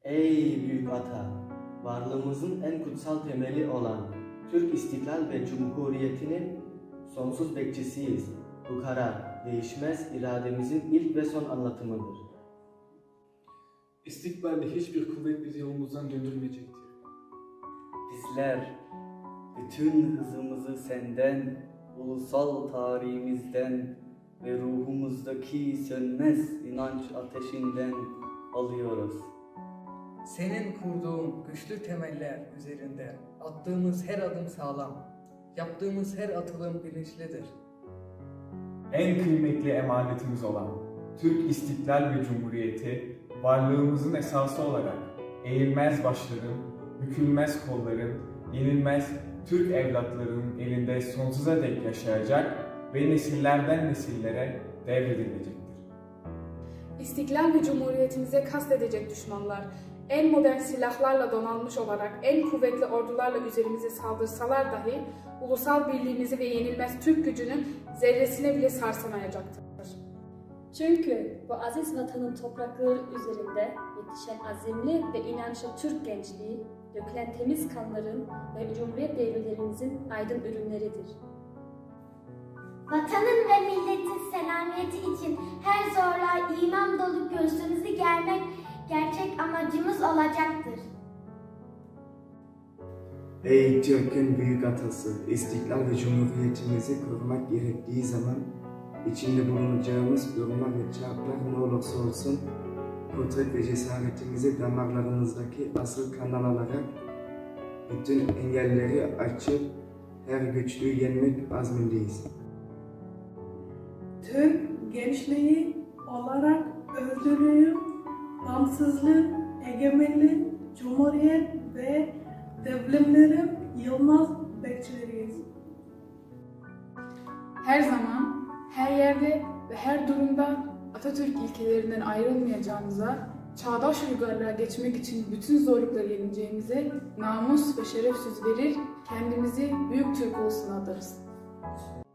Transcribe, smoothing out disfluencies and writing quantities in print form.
Ey büyük ata, varlığımızın en kutsal temeli olan Türk İstiklal ve Cumhuriyeti'nin sonsuz bekçisiyiz. Bu karar, değişmez irademizin ilk ve son anlatımıdır. İstikbalde hiçbir kuvvet bizi yolumuzdan döndürmeyecektir. Bizler bütün hızımızı senden, ulusal tarihimizden ve ruhumuzdaki sönmez inanç ateşinden alıyoruz. Senin kurduğun güçlü temeller üzerinde attığımız her adım sağlam, yaptığımız her atılım bilinçlidir. En kıymetli emanetimiz olan Türk İstiklal ve Cumhuriyeti, varlığımızın esası olarak eğilmez başların, bükülmez kolların, yenilmez Türk evlatlarının elinde sonsuza dek yaşayacak ve nesillerden nesillere devredilecektir. İstiklal ve Cumhuriyetimize kastedecek düşmanlar, en modern silahlarla donanmış olarak en kuvvetli ordularla üzerimize saldırsalar dahi ulusal birliğimizi ve yenilmez Türk gücünün zerresine bile sarsamayacaktır. Çünkü bu aziz vatanın toprakları üzerinde yetişen azimli ve inançlı Türk gençliği, dökülen temiz kanların ve Cumhuriyet devrimlerimizin aydın ürünleridir. Vatanın ve milletin selamiyeti için her zorluğa iman dolu göğsümüzü germek gerçek amacımız olacaktır. Ey Türk'ün büyük atası, İstiklal ve Cumhuriyetimizi korumak gerektiği zaman içinde bulunacağımız durumlar ve çarklar ne olursa olsun kudret ve cesaretimizi damarlarımızdaki asıl kanal alarak bütün engelleri açıp her güçlüğü yenmek azmindeyiz. Türk gençliği olarak özgürlüğü, bağımsızlık, egemenlik, cumhuriyet ve devrimlerin yılmaz bekçileriyiz. Her zaman, her yerde ve her durumda Atatürk ilkelerinden ayrılmayacağımıza, çağdaş uygarlığa geçmek için bütün zorlukları yeneceğimize namus ve şeref söz verir, kendimizi büyük Türk ulusuna adarız.